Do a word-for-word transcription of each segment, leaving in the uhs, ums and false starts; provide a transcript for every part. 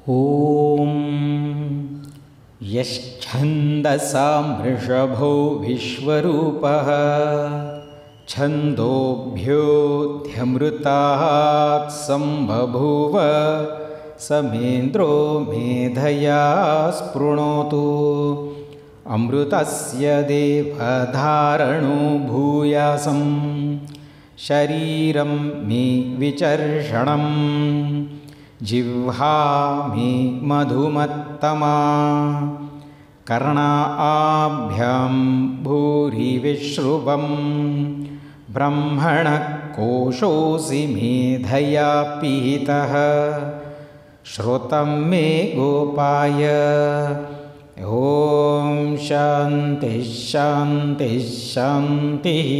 ॐ यश्छन्दसां वृषभो विश्वरूपः छन्दोभ्योऽध्यमृतात् सम्बभूव समेन्द्रो मेधया स्पृणोतु अमृतस्य देवधारणो भूयासं शरीरं मे विचर्षणम् जिह्वा मे मधुमत्तमा कर्णाभ्यां भूरिविश्रुवं ब्रह्मणः कोशोऽसि मेधया पीतः श्रुतं मे गोपाय ॐ शान्तिः शान्तिः शान्तिः।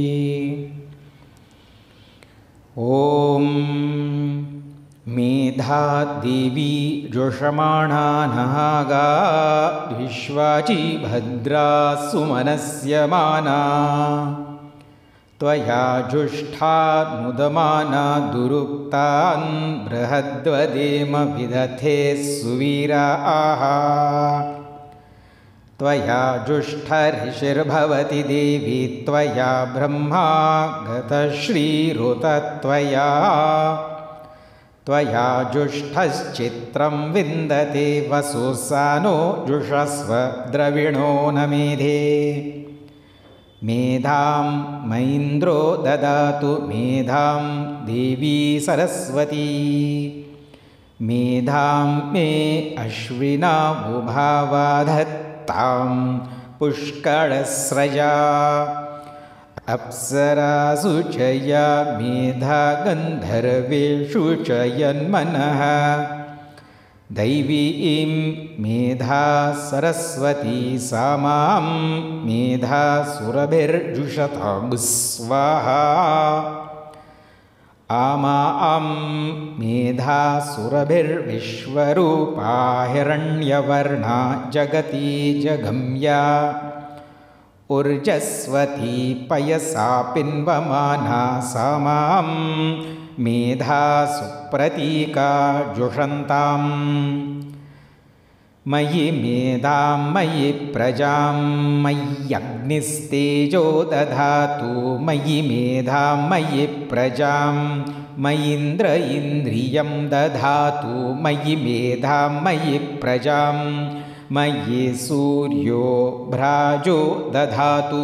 ॐ मेधा देवी जुषमाणा नागा विश्वाची भद्रा सुमनस्यमाना त्वया जुष्टा मुदमाना दुरुक्तान् बृहद्वदेम विदथे सुवीराः त्वया जुष्टऋषिर्भवति देवी त्वया ब्रह्मा गतश्रीरुतत्वया त्वया जुष्टश्चित्रं विन्दते वसुसानो जुषस्व द्रविणो न मेधे मेधां मैन्द्रो ददातु मेधां देवी सरस्वती मेधां मे अश्विना उभावाधत्तां पुष्कळस्रजा अप्सरासु च या मेधा गन्धर्वेषु च यन्मनः दैवीं मेधा सरस्वती सा मां मेधा सुरभिर्जुषतां स्वाहा आमां मेधा सुरभिर्विश्वरूपा हिरण्यवर्णा जगती जगम्या ऊर्जस्वती पयसा पिन्वमाना सा मां मेधा सुप्रतीका जुषन्ताम् मयि मेधां मयि प्रजां मय्यग्निस्तेजो दधातु मयि मेधां मयि प्रजां मयीन्द्र इन्द्रियं दधातु मयि मेधां मयि प्रजां मयि सूर्यो भ्राजो दधातु।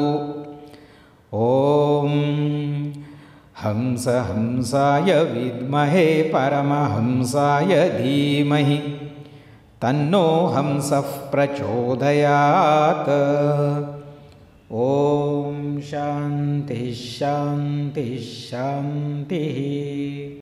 ॐ हंस हंसाय विद्महे परमहंसाय धीमहि तन्नो हंसः प्रचोदयात्। ॐ शान्तिः शान्तिः शान्तिः।